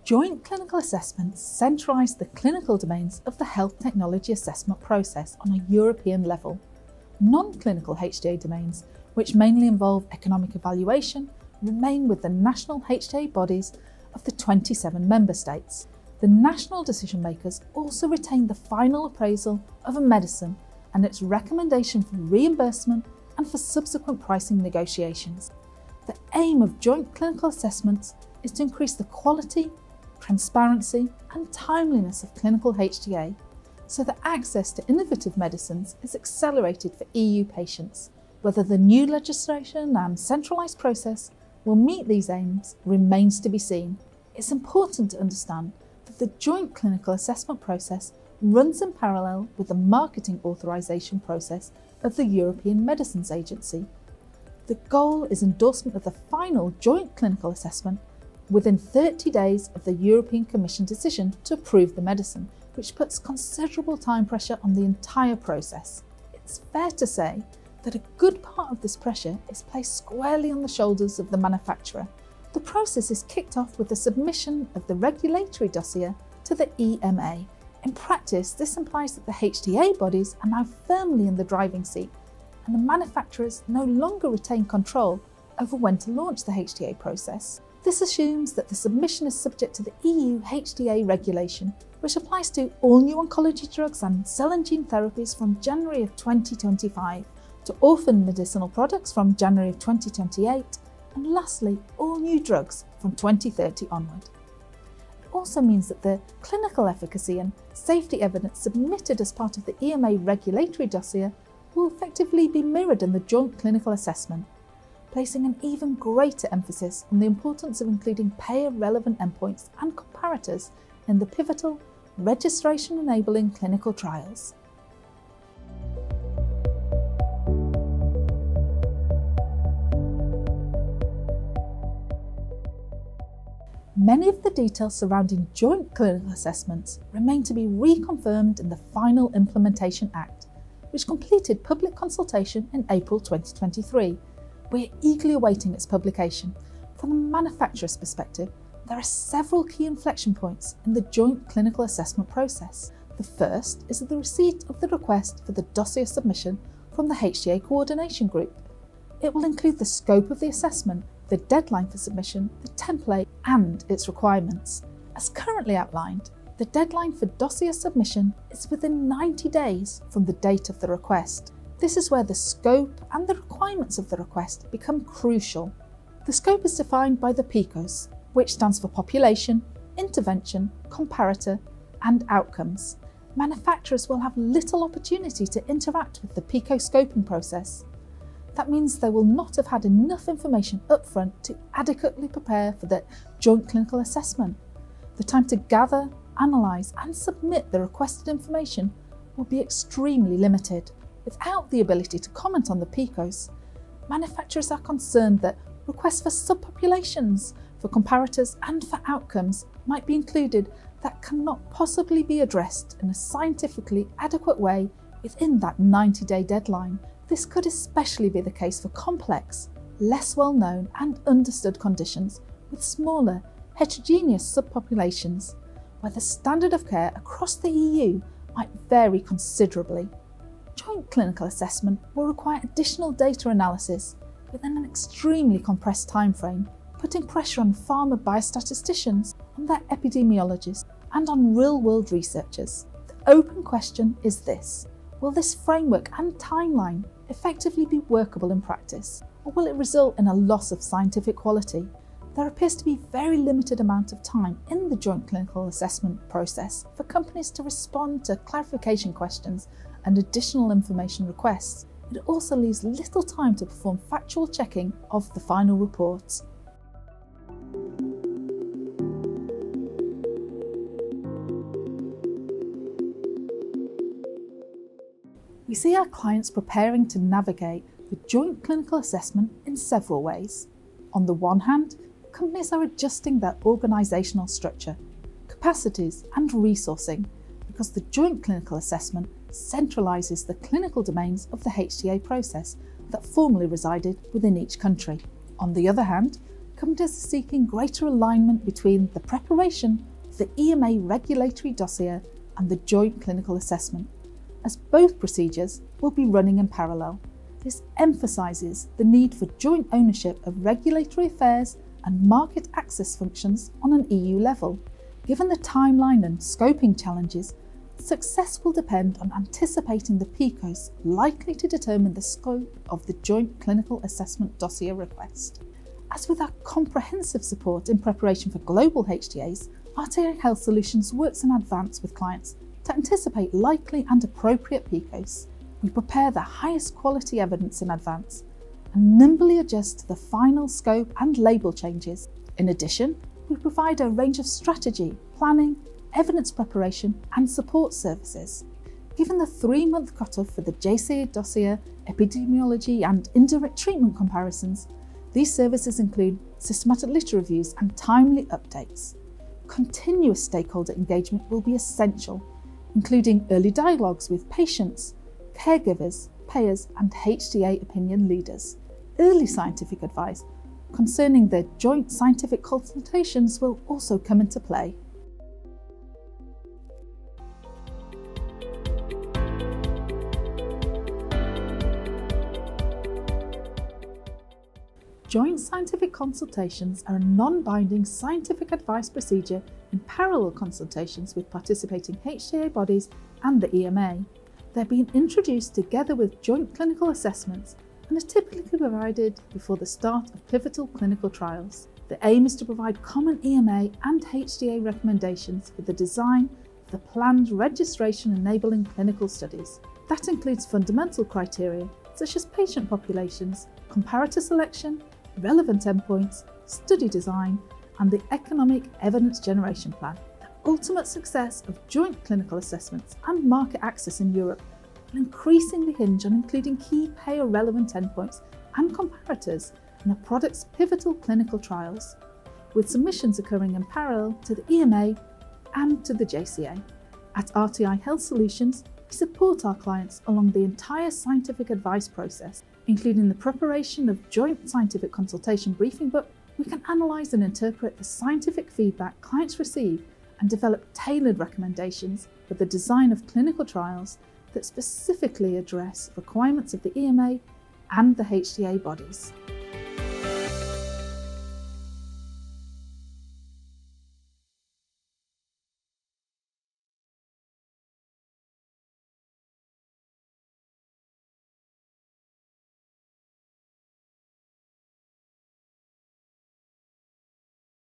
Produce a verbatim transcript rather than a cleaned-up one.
Joint clinical assessments centralise the clinical domains of the health technology assessment process on a European level. Non-clinical H T A domains, which mainly involve economic evaluation, remain with the national H T A bodies of the twenty-seven member states. The national decision makers also retain the final appraisal of a medicine and its recommendation for reimbursement and for subsequent pricing negotiations. The aim of joint clinical assessments is to increase the quality, transparency and timeliness of clinical H T A, so that access to innovative medicines is accelerated for E U patients. Whether the new legislation and centralised process will meet these aims remains to be seen. It's important to understand that the joint clinical assessment process runs in parallel with the marketing authorisation process of the European Medicines Agency. The goal is endorsement of the final joint clinical assessment within thirty days of the European Commission decision to approve the medicine, which puts considerable time pressure on the entire process. It's fair to say that a good part of this pressure is placed squarely on the shoulders of the manufacturer. The process is kicked off with the submission of the regulatory dossier to the E M A. In practice, this implies that the H T A bodies are now firmly in the driving seat, and the manufacturers no longer retain control over when to launch the H T A process. This assumes that the submission is subject to the E U H T A regulation, which applies to all new oncology drugs and cell and gene therapies from January of twenty twenty-five, to orphan medicinal products from January of twenty twenty-eight, and lastly, all new drugs from twenty thirty onward. It also means that the clinical efficacy and safety evidence submitted as part of the E M A regulatory dossier will effectively be mirrored in the joint clinical assessment, placing an even greater emphasis on the importance of including payer-relevant endpoints and comparators in the pivotal, registration-enabling clinical trials. Many of the details surrounding joint clinical assessments remain to be reconfirmed in the final Implementation Act, which completed public consultation in April twenty twenty-three. We are eagerly awaiting its publication. From the manufacturer's perspective, there are several key inflection points in the joint clinical assessment process. The first is the receipt of the request for the dossier submission from the H T A Coordination Group. It will include the scope of the assessment, the deadline for submission, the template and its requirements. As currently outlined, the deadline for dossier submission is within ninety days from the date of the request. This is where the scope and the requirements of the request become crucial. The scope is defined by the P I C Os, which stands for Population, Intervention, Comparator and Outcomes. Manufacturers will have little opportunity to interact with the P I C O scoping process. That means they will not have had enough information upfront to adequately prepare for the joint clinical assessment. The time to gather, analyse and submit the requested information will be extremely limited. Without the ability to comment on the P I C Os, manufacturers are concerned that requests for subpopulations, for comparators and for outcomes might be included that cannot possibly be addressed in a scientifically adequate way within that ninety day deadline. This could especially be the case for complex, less well known and understood conditions with smaller, heterogeneous subpopulations, where the standard of care across the E U might vary considerably. Joint clinical assessment will require additional data analysis within an extremely compressed timeframe, putting pressure on pharma biostatisticians, on their epidemiologists and on real-world researchers. The open question is this: will this framework and timeline effectively be workable in practice, or will it result in a loss of scientific quality? There appears to be very limited amount of time in the joint clinical assessment process for companies to respond to clarification questions and additional information requests. It also leaves little time to perform factual checking of the final reports. We see our clients preparing to navigate the joint clinical assessment in several ways. On the one hand, companies are adjusting their organisational structure, capacities and resourcing, because the joint clinical assessment centralises the clinical domains of the H T A process that formerly resided within each country. On the other hand, companies are seeking greater alignment between the preparation of the E M A regulatory dossier and the joint clinical assessment, as both procedures will be running in parallel. This emphasises the need for joint ownership of regulatory affairs and market access functions on an E U level. Given the timeline and scoping challenges, success will depend on anticipating the P C Os likely to determine the scope of the joint clinical assessment dossier request. As with our comprehensive support in preparation for global H T As, R T I Health Solutions works in advance with clients to anticipate likely and appropriate P C Os. We prepare the highest quality evidence in advance and nimbly adjust to the final scope and label changes. In addition, we provide a range of strategy, planning, evidence preparation and support services. Given the three-month cutoff for the J C A dossier, epidemiology and indirect treatment comparisons, these services include systematic literature reviews and timely updates. Continuous stakeholder engagement will be essential, including early dialogues with patients, caregivers, payers and H T A opinion leaders. Early scientific advice concerning the joint scientific consultations will also come into play. Joint scientific consultations are a non-binding scientific advice procedure in parallel consultations with participating H T A bodies and the E M A. They're being introduced together with joint clinical assessments and are typically provided before the start of pivotal clinical trials. The aim is to provide common E M A and H T A recommendations for the design of the planned registration-enabling clinical studies. That includes fundamental criteria such as patient populations, comparator selection, relevant endpoints, study design, and the economic evidence generation plan. The ultimate success of joint clinical assessments and market access in Europe will increasingly hinge on including key payer-relevant endpoints and comparators in a product's pivotal clinical trials, with submissions occurring in parallel to the E M A and to the J C A. At R T I Health Solutions, we support our clients along the entire scientific advice process, including the preparation of joint scientific consultation briefing book. We can analyse and interpret the scientific feedback clients receive and develop tailored recommendations for the design of clinical trials that specifically address requirements of the E M A and the H T A bodies.